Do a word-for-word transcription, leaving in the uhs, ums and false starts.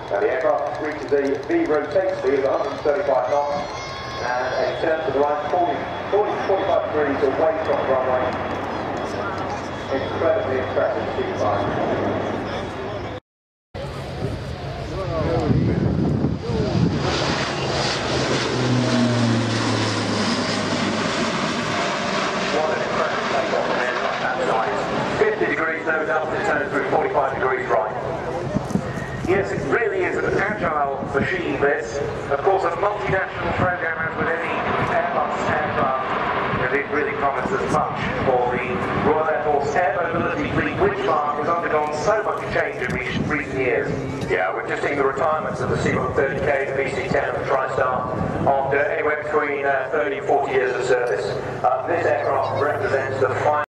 Now the aircraft reaches a V rotate speed of one hundred thirty-five knots and a turn to the right forty to forty-five degrees away from the runway. Incredibly impressive speed climb. fifty degrees nose up to turn through forty-five degrees right. Yes, it really is an agile machine, this. Of course, a multinational program, as with any Airbus aircraft, it really promises much for the Royal Air Force Air Mobility Fleet, which Mark has undergone so much change in recent years. Yeah, we've just seen the retirements of the C one thirty K, the B C ten, and the TriStar after anywhere between uh, thirty and forty years of service. Uh, this aircraft represents the final